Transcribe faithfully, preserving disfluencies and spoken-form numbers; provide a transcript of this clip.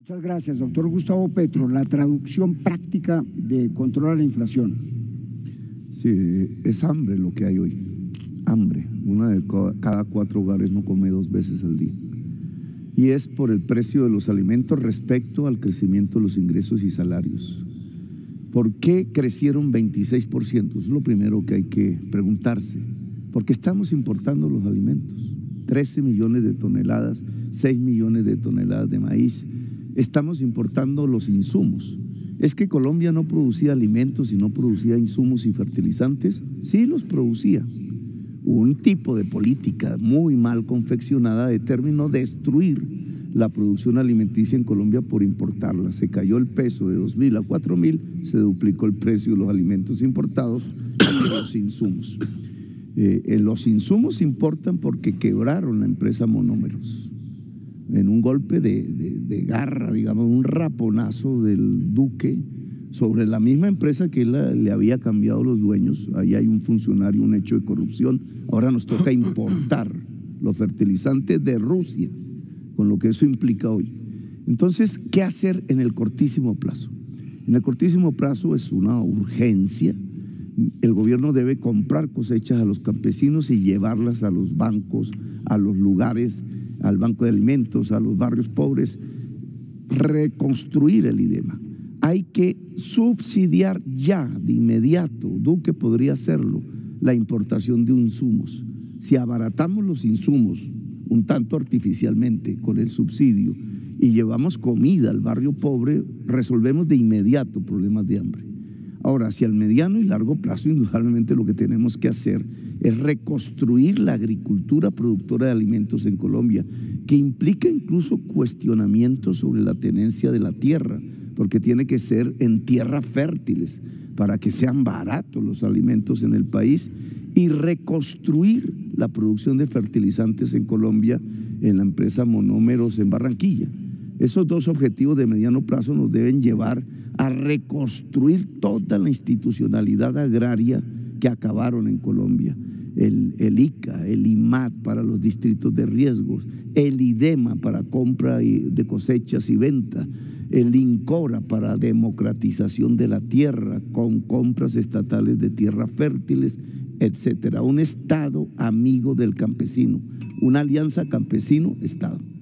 Muchas gracias, doctor Gustavo Petro. La traducción práctica de control a la inflación. Sí, es hambre lo que hay hoy. Hambre. Una de cada cuatro hogares no come dos veces al día. Y es por el precio de los alimentos respecto al crecimiento de los ingresos y salarios. ¿Por qué crecieron veintiséis por ciento? Es lo primero que hay que preguntarse. Porque estamos importando los alimentos. trece millones de toneladas, seis millones de toneladas de maíz. Estamos importando los insumos. ¿Es que Colombia no producía alimentos y no producía insumos y fertilizantes? Sí los producía. Un tipo de política muy mal confeccionada determinó destruir la producción alimenticia en Colombia por importarla. Se cayó el peso de dos mil a cuatro mil, se duplicó el precio de los alimentos importados y de los insumos. Eh, los insumos importan porque quebraron la empresa Monómeros en un golpe de, de, de garra, digamos, un raponazo del Duque sobre la misma empresa que él le había cambiado los dueños. Ahí hay un funcionario, un hecho de corrupción. Ahora nos toca importar los fertilizantes de Rusia, con lo que eso implica hoy. Entonces, ¿qué hacer en el cortísimo plazo? En el cortísimo plazo es una urgencia. El gobierno debe comprar cosechas a los campesinos y llevarlas a los bancos, a los lugares, al banco de alimentos, a los barrios pobres, reconstruir el IDEMA. Hay que subsidiar ya, de inmediato, Duque podría hacerlo, la importación de insumos. Si abaratamos los insumos un tanto artificialmente con el subsidio y llevamos comida al barrio pobre, resolvemos de inmediato problemas de hambre. Ahora, hacia el mediano y largo plazo, indudablemente lo que tenemos que hacer es reconstruir la agricultura productora de alimentos en Colombia, que implica incluso cuestionamientos sobre la tenencia de la tierra, porque tiene que ser en tierras fértiles para que sean baratos los alimentos en el país, y reconstruir la producción de fertilizantes en Colombia en la empresa Monómeros en Barranquilla. Esos dos objetivos de mediano plazo nos deben llevar a reconstruir toda la institucionalidad agraria que acabaron en Colombia. El, el I C A, el I M A T para los distritos de riesgos, el IDEMA para compra de cosechas y venta, el INCORA para democratización de la tierra con compras estatales de tierras fértiles, etcétera. Un Estado amigo del campesino, una alianza campesino-Estado.